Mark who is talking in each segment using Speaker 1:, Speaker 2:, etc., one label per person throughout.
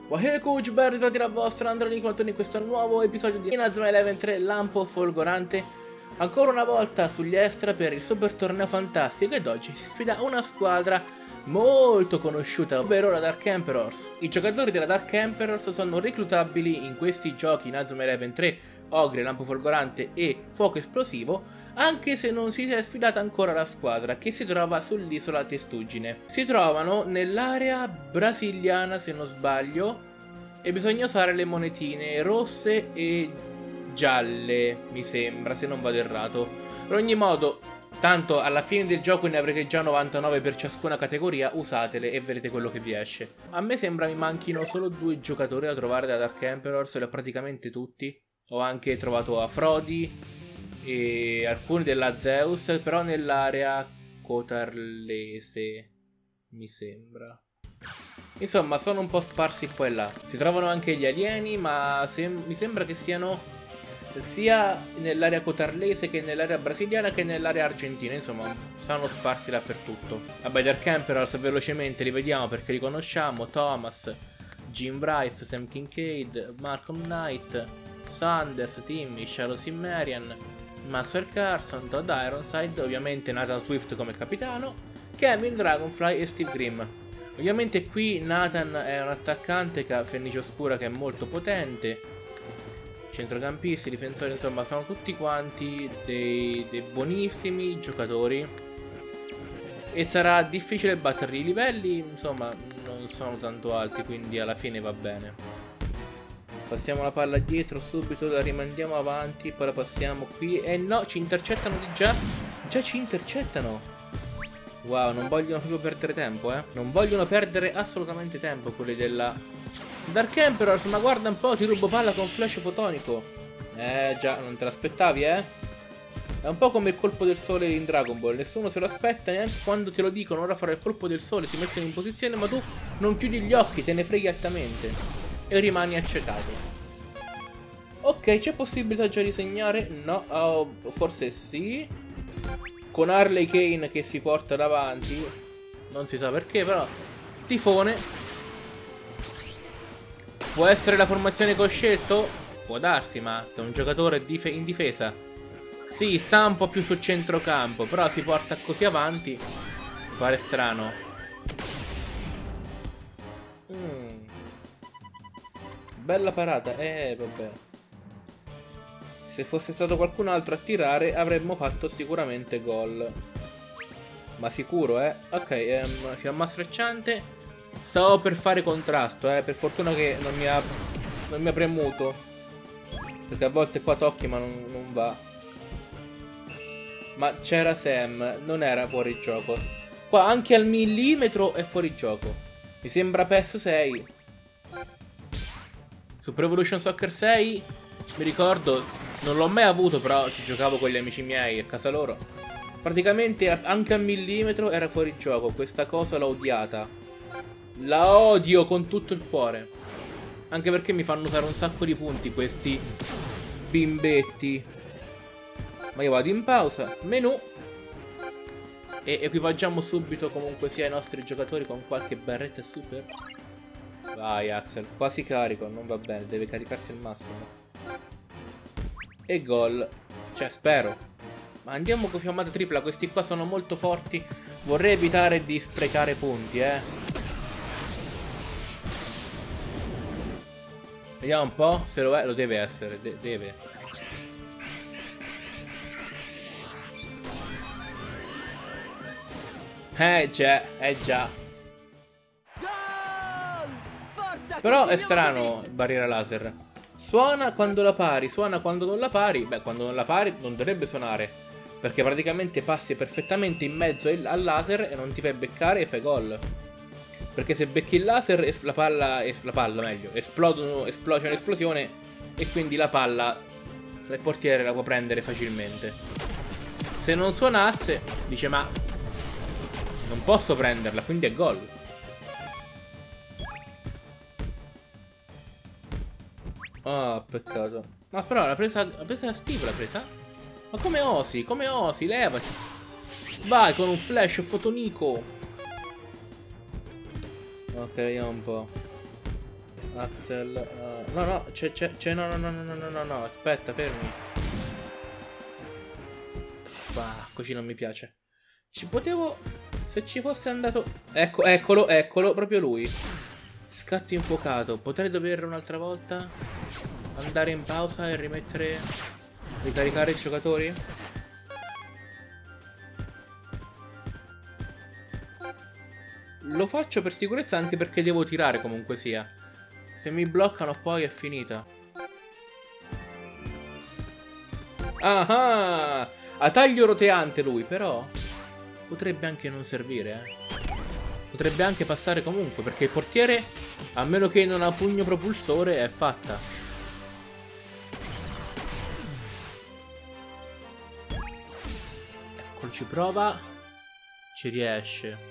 Speaker 1: Wahey Coach, ben ritrovati la vostra Andrea Nicolton in questo nuovo episodio di Inazuma Eleven 3 Lampo Folgorante. Ancora una volta sugli extra per il super torneo fantastico ed oggi si sfida una squadra molto conosciuta, ovvero la Dark Emperors. I giocatori della Dark Emperors sono reclutabili in questi giochi Inazuma Eleven 3, Ogre, Lampo Folgorante e Fuoco Esplosivo, anche se non si è sfidata ancora la squadra che si trova sull'isola Testuggine. Si trovano nell'area brasiliana se non sbaglio e bisogna usare le monetine rosse e gialle, mi sembra, se non vado errato. Ad ogni modo, tanto alla fine del gioco ne avrete già 99 per ciascuna categoria, usatele e vedrete quello che vi esce. A me sembra mi manchino solo 2 giocatori da trovare da Dark Emperors, li ho praticamente tutti. Ho anche trovato Afrodi e alcuni della Zeus, però nell'area cotarlese, mi sembra. Insomma, sono un po' sparsi qua e là. Si trovano anche gli alieni, ma mi sembra che siano sia nell'area cotarlese che nell'area brasiliana che nell'area argentina. Insomma, sono sparsi dappertutto. Vabbè, Dark Emperors velocemente li vediamo perché li conosciamo. Thomas, Jim Rife, Sam Kincaid, Malcolm Knight, Sanders, Timmy, Shadow Cimmerian, Maxwell Carson, Todd Ironside, ovviamente Nathan Swift come capitano, Kevin Dragonfly e Steve Grimm. Ovviamente qui Nathan è un attaccante che ha Fennice Oscura che è molto potente, centrocampisti, difensori, insomma sono tutti quanti dei buonissimi giocatori e sarà difficile batterli. I livelli insomma non sono tanto alti, quindi alla fine va bene. Passiamo la palla dietro subito, la rimandiamo avanti, poi la passiamo qui. E no, ci intercettano di già. Già ci intercettano. Wow, non vogliono proprio perdere tempo, eh. Non vogliono perdere assolutamente tempo quelli della Dark Emperor. Ma guarda un po', ti rubo palla con flash fotonico. Già, non te l'aspettavi, eh. È un po' come il colpo del sole in Dragon Ball. Nessuno se lo aspetta, neanche quando te lo dicono. Ora farò il colpo del sole, si mettono in posizione, ma tu non chiudi gli occhi, te ne freghi altamente e rimani accecato. Ok, c'è possibilità già di segnare? No, forse sì. Con Harley Kane che si porta davanti, non si sa perché, però tifone. Può essere la formazione che ho scelto? Può darsi, ma è un giocatore in difesa. Sì, sta un po' più sul centrocampo, però si porta così avanti. Pare strano. Bella parata, vabbè. Se fosse stato qualcun altro a tirare avremmo fatto sicuramente gol. Ma sicuro, eh. Ok, fiamma sfrecciante. Stavo per fare contrasto, per fortuna che non mi ha premuto. Perché a volte qua tocchi ma non va. Ma c'era Sam, non era fuori gioco. Qua anche al millimetro è fuori gioco. Mi sembra PES 6. Super Evolution Soccer 6, mi ricordo, non l'ho mai avuto, però ci giocavo con gli amici miei a casa loro. Praticamente anche al millimetro era fuori gioco, questa cosa l'ho odiata. La odio con tutto il cuore. Anche perché mi fanno usare un sacco di punti questi bimbetti. Ma io vado in pausa, menu. E equipaggiamo subito comunque sia i nostri giocatori con qualche barretta super. Vai Axel, quasi carico, non va bene, deve caricarsi al massimo. E gol. Cioè, spero. Ma andiamo con fiammata tripla, questi qua sono molto forti. Vorrei evitare di sprecare punti, Vediamo un po' se lo è, lo deve essere, deve. Già. Però è strano barriera laser. Suona quando la pari, suona quando non la pari. Beh, quando non la pari non dovrebbe suonare, perché praticamente passi perfettamente in mezzo al laser e non ti fai beccare e fai gol. Perché se becchi il laser la palla meglio, esplode un'esplosione e quindi la palla il portiere la può prendere facilmente. Se non suonasse dice ma non posso prenderla, quindi è gol. Ah, peccato. Ma però l'ha presa Steve, l'ha presa? Ma come osi? Come osi? Levati. Vai con un flash fotonico. Ok, vediamo un po'. Axel. No, no, c'è. No. Aspetta, fermi. Bah, così non mi piace. Ci potevo. Se ci fosse andato. Ecco, eccolo, proprio lui. Scatto infuocato. Potrei dover un'altra volta andare in pausa e rimettere. Ricaricare i giocatori? Lo faccio per sicurezza anche perché devo tirare comunque sia. Se mi bloccano poi è finita. Ah! A taglio roteante lui, però potrebbe anche non servire, Potrebbe anche passare comunque, perché il portiere, a meno che non ha pugno propulsore, è fatta. Eccolo, ci prova. Ci riesce.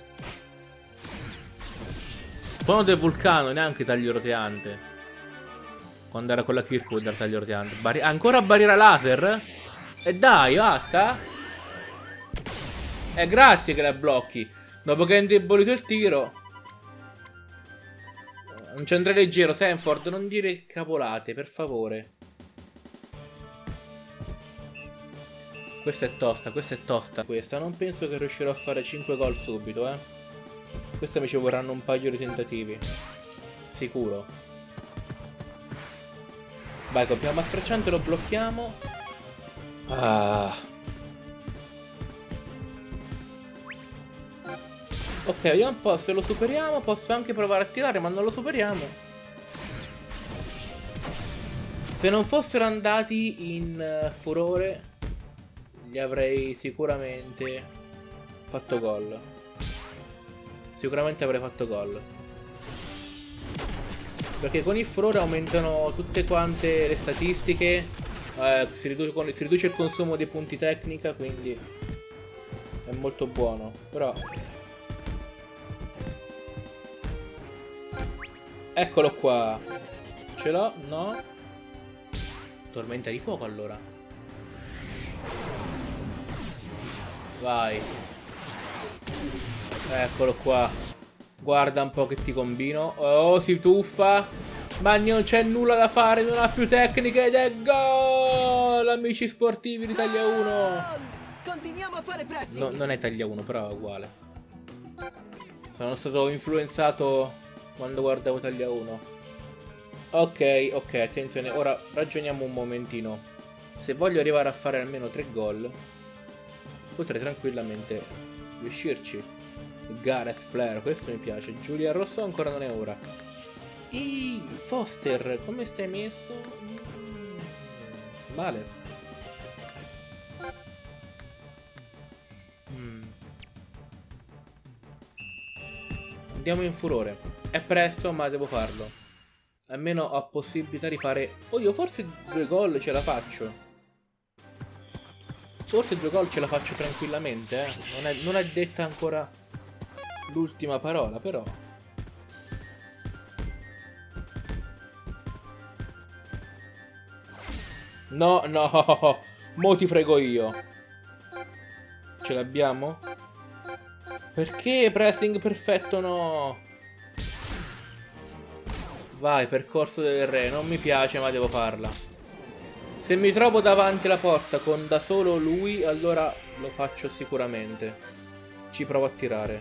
Speaker 1: Suono del vulcano, neanche taglio roteante. Quando era con la Kirkwood era taglio roteante. Ancora barriera laser? E dai, basta. Grazie che la blocchi. Dopo che hai indebolito il tiro. Non ci andrei leggero, Sanford. Non dire cavolate, per favore. Questa è tosta, questa è tosta. Questa non penso che riuscirò a fare 5 gol subito, Questa mi ci vorranno un paio di tentativi. Sicuro. Vai, compiamo a sfrecciante, lo blocchiamo. Ok, vediamo un po', se lo superiamo posso anche provare a tirare, ma non lo superiamo. Se non fossero andati in furore, gli avrei sicuramente fatto gol. Sicuramente avrei fatto gol. Perché con il furore aumentano tutte quante le statistiche. Si riduce il consumo dei punti tecnica, quindi è molto buono. Però eccolo qua. Ce l'ho? No. Tormenta di fuoco allora. Vai. Eccolo qua. Guarda un po' che ti combino. Oh, si tuffa. Ma non c'è nulla da fare. Non ha più tecniche ed è gol. Amici sportivi di taglia 1.
Speaker 2: Continuiamo a fare pressing.
Speaker 1: No, non è taglia 1, però è uguale. Sono stato influenzato quando guardavo taglia 1. Ok, attenzione. Ora ragioniamo un momentino. Se voglio arrivare a fare almeno 3 gol, potrei tranquillamente riuscirci. Gareth Flair, questo mi piace. Giulia Rosso ancora non è ora. Foster, come stai messo? Male. Andiamo in furore. È presto, ma devo farlo. Almeno ho possibilità di fare. Oh, io forse 2 gol ce la faccio. Forse 2 gol ce la faccio tranquillamente, Non è detta ancora l'ultima parola, però. No, mo ti frego io. Ce l'abbiamo? Perché pressing perfetto no? Vai, percorso del re. Non mi piace, ma devo farla. Se mi trovo davanti alla porta con da solo lui, allora lo faccio sicuramente. Ci provo a tirare.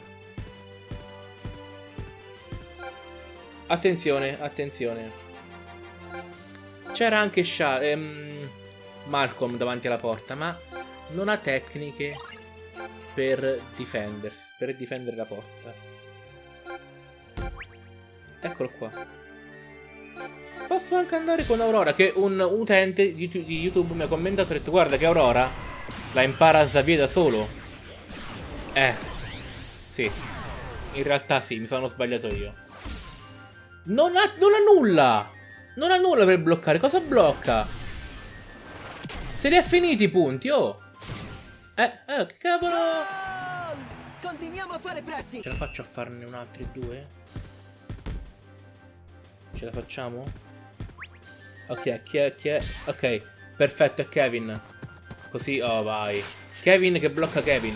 Speaker 1: Attenzione. C'era anche Malcolm davanti alla porta, ma non ha tecniche per difendere la porta. Eccolo qua. Posso anche andare con Aurora, che un utente di YouTube mi ha commentato e ha detto: guarda che Aurora la impara Xavier da solo. Sì. In realtà sì, mi sono sbagliato io. Non ha nulla! Non ha nulla per bloccare. Cosa blocca? Se li ha finiti i punti, oh! Che cavolo!
Speaker 2: Continuiamo a fare pressing.
Speaker 1: Ce la faccio a farne un altri 2? Ce la facciamo? Ok, chi è? Ok, perfetto, è Kevin. Così, oh vai. Kevin che blocca Kevin.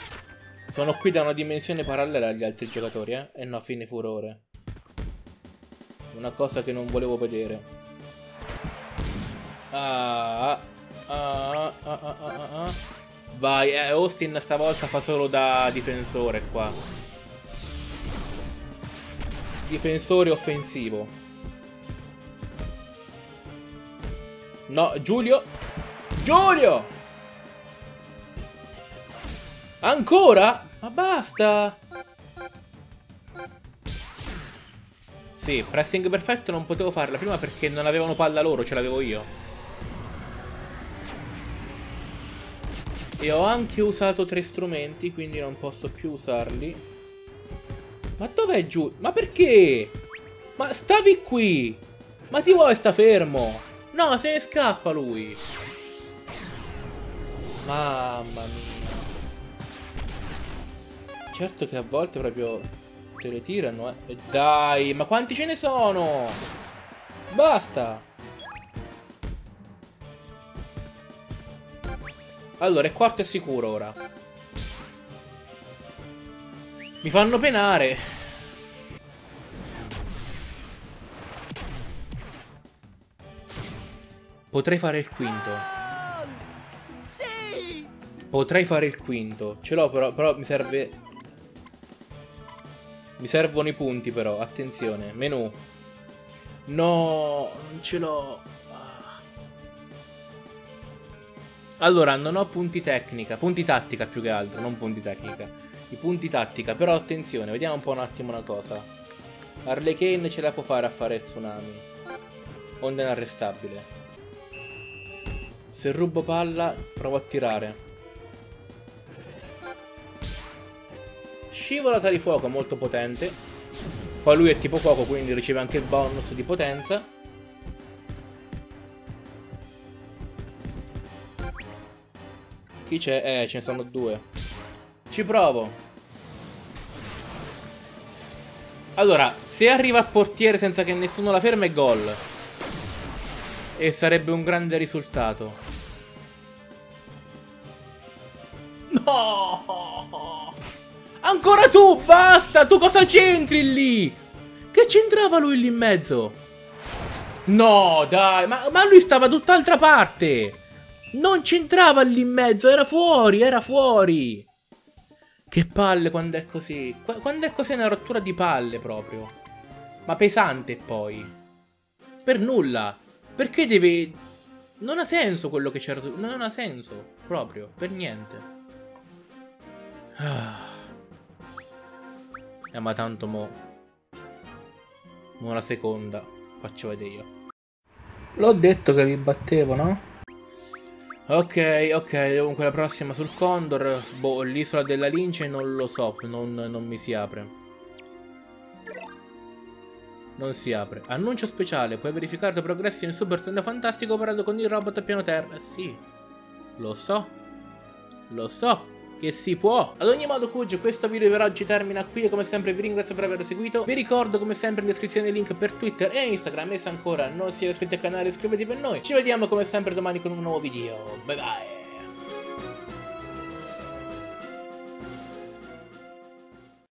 Speaker 1: Sono qui da una dimensione parallela agli altri giocatori, E no, fine furore. Una cosa che non volevo vedere. Vai, Austin stavolta fa solo da difensore qua. Difensore offensivo. No, Giulio. Giulio! Ancora? Ma basta! Sì, pressing perfetto non potevo farla prima perché non avevano palla loro, ce l'avevo io. E ho anche usato 3 strumenti, quindi non posso più usarli. Ma dov'è Giulio? Ma perché? Ma stavi qui! Ma ti vuoi sta fermo? No, se ne scappa lui! Mamma mia. Certo che a volte proprio te le tirano, eh. E dai, ma quanti ce ne sono? Basta. Allora, il quarto è sicuro ora. Mi fanno penare. Potrei fare il quinto.
Speaker 2: Sì!
Speaker 1: Potrei fare il quinto. Ce l'ho però mi serve... Mi servono i punti però, attenzione. Menu. No, non ce l'ho. Allora, non ho punti tecnica. Punti tattica più che altro, non punti tecnica. I punti tattica, però attenzione, vediamo un po' un attimo una cosa. Harley Kane ce la può fare a fare tsunami. Onda inarrestabile. Se rubo palla, provo a tirare. Scivolata di fuoco molto potente. Poi lui è tipo fuoco, quindi riceve anche il bonus di potenza. Chi c'è? Ce ne sono 2. Ci provo. Allora, se arriva al portiere senza che nessuno la ferma è gol. E sarebbe un grande risultato. No! Ancora tu, basta! Tu cosa c'entri lì? Che c'entrava lui lì in mezzo? No, dai, ma lui stava tutt'altra parte! Non c'entrava lì in mezzo, era fuori, era fuori! Che palle quando è così. Quando è così è una rottura di palle proprio. Ma pesante poi. Per nulla. Perché deve... Non ha senso quello che c'era... Non ha senso, proprio, per niente. Ma tanto mo la seconda faccio vedere io. L'ho detto che li battevo, no? Ok, comunque la prossima sul Condor. Boh, l'isola della lince non lo so, non mi si apre. Non si apre. Annuncio speciale, puoi verificare i tuoi progressi nel super torneo fantastico operando con il robot a piano terra. Sì, lo so che si può. Ad ogni modo, Kuj, questo video per oggi termina qui. E come sempre vi ringrazio per averlo seguito. Vi ricordo come sempre in descrizione il link per Twitter e Instagram. E se ancora non siete iscritti al canale, iscrivetevi per noi. Ci vediamo come sempre domani con un nuovo video. Bye bye.